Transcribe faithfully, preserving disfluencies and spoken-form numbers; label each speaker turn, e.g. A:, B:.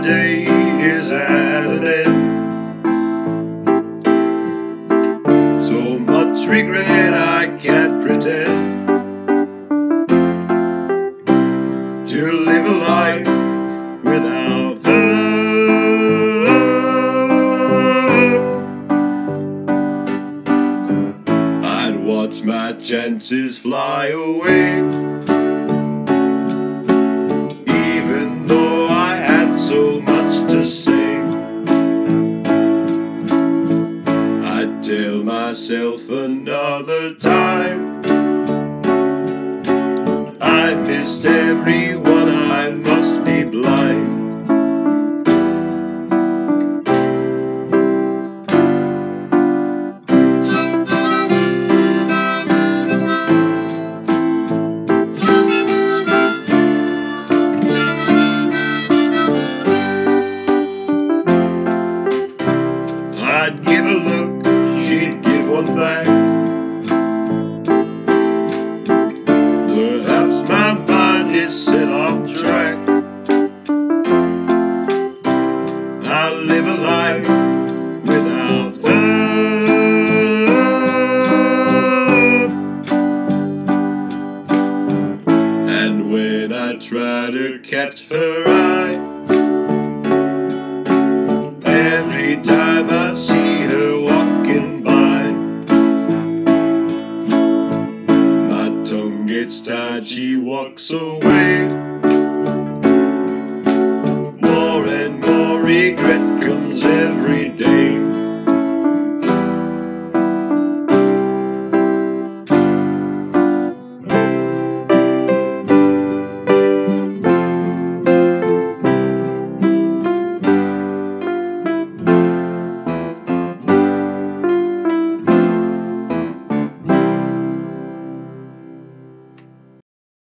A: day is at an end. So much regret I can't pretend to live a life without her. I'd watch my chances fly away, even though I had so much to say. I'd tell myself another time I missed everyone, I must be blind. I'd give a look, she'd give one back. Perhaps my mind is set off track. I'll live a life without her. And when I try to catch her eye, every time I see her walking by, my tongue gets tied, she walks away. More and more regret comes every day.